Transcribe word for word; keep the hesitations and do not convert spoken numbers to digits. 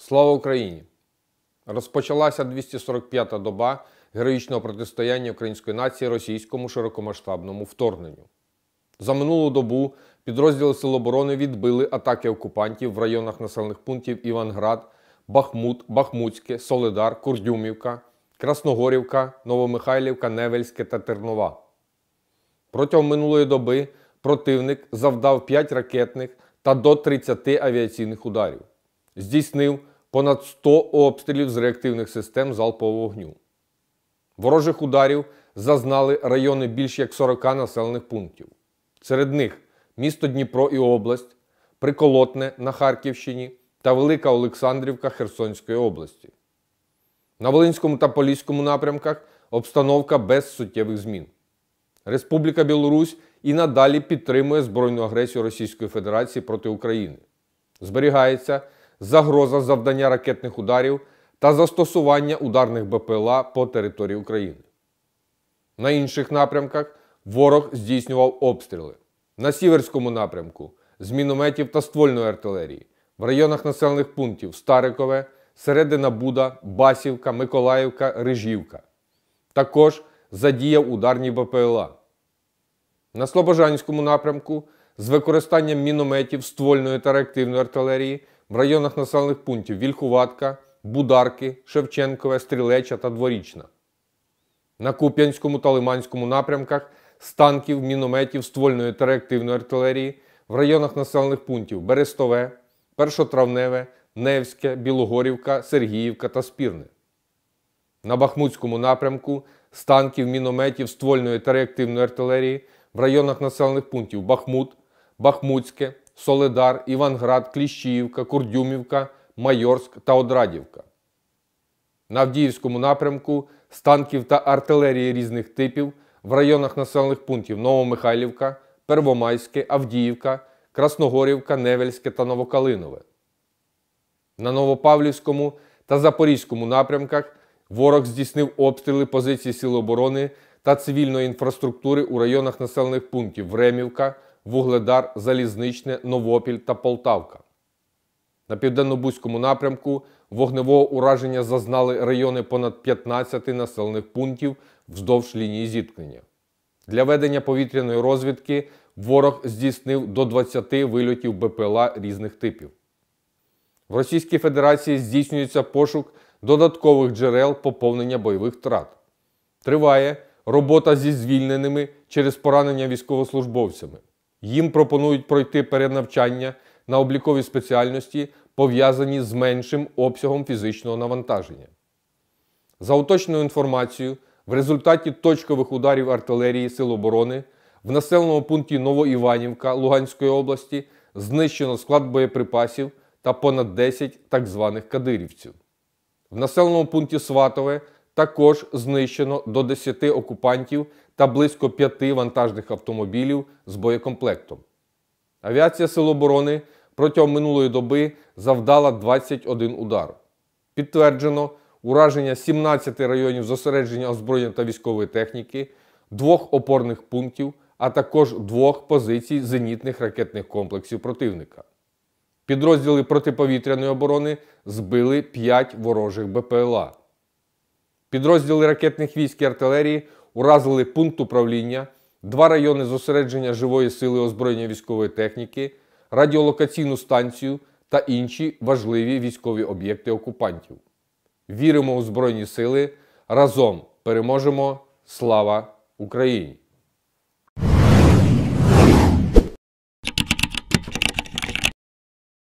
Слава Україні! Розпочалася двісті сорок п'ята доба героїчного протистояння української нації російському широкомасштабному вторгненню. За минулу добу підрозділи Сил оборони відбили атаки окупантів в районах населених пунктів Іванград, Бахмут, Бахмутське, Солидар, Курдюмівка, Красногорівка, Новомихайлівка, Невельське та Тернова. Протягом минулої доби противник завдав п'ять ракетних та до тридцяти авіаційних ударів. Здійснив понад сто обстрілів з реактивних систем залпового вогню. Ворожих ударів зазнали райони більш як сорока населених пунктів. Серед них місто Дніпро і область, Приколотне на Харківщині та Велика Олександрівка Херсонської області. На Волинському та Поліському напрямках обстановка без суттєвих змін. Республіка Білорусь і надалі підтримує збройну агресію Російської Федерації проти України. Зберігається загроза завдання ракетних ударів та застосування ударних БПЛА по території України. На інших напрямках ворог здійснював обстріли. На Сіверському напрямку з мінометів та ствольної артилерії, в районах населених пунктів Старикове, Середина Буда, Басівка, Миколаївка, Рижівка. Також задіяв ударні БПЛА. На Слобожанському напрямку з використанням мінометів, ствольної та реактивної артилерії в районах населених пунктів Вільхуватка, Бударки, Шевченкове, Стрілеча та Дворічна. На Куп'янському та Лиманському напрямках з танків, мінометів, ствольної та реактивної артилерії в районах населених пунктів Берестове, Першотравневе, Невське, Білогорівка, Сергіївка та Спірне. На Бахмутському напрямку з танків, мінометів, ствольної та реактивної артилерії в районах населених пунктів Бахмут, Бахмутське, Солидар, Іванград, Кліщіївка, Курдюмівка, Майорськ та Одрадівка. На Авдіївському напрямку з танків та артилерії різних типів в районах населених пунктів Новомихайлівка, Первомайське, Авдіївка, Красногорівка, Невельське та Новокалинове. На Новопавлівському та Запорізькому напрямках ворог здійснив обстріли позицій Сил оборони та цивільної інфраструктури у районах населених пунктів Времівка, Вугледар, Залізничне, Новопіль та Полтавка. На Південно-Бузькому напрямку вогневого ураження зазнали райони понад п'ятнадцяти населених пунктів вздовж лінії зіткнення. Для ведення повітряної розвідки ворог здійснив до двадцяти вильотів БПЛА різних типів. В Російській Федерації здійснюється пошук додаткових джерел поповнення бойових втрат. Триває робота зі звільненими через поранення військовослужбовцями. Їм пропонують пройти перенавчання на облікові спеціальності, пов'язані з меншим обсягом фізичного навантаження. За уточненою інформацією, в результаті точкових ударів артилерії Сил оборони в населеному пункті Новоіванівка Луганської області знищено склад боєприпасів та понад десять так званих кадирівців. В населеному пункті Сватове також знищено до десяти окупантів та близько п'яти вантажних автомобілів з боєкомплектом. Авіація Сил оборони протягом минулої доби завдала двадцять один удар. Підтверджено ураження сімнадцяти районів зосередження озброєння та військової техніки, двох опорних пунктів, а також двох позицій зенітних ракетних комплексів противника. Підрозділи протиповітряної оборони збили п'ять ворожих БПЛА. Підрозділи ракетних військ і артилерії уразили пункт управління, два райони зосередження живої сили озброєння військової техніки, радіолокаційну станцію та інші важливі військові об'єкти окупантів. Віримо у Збройні сили, разом переможемо! Слава Україні!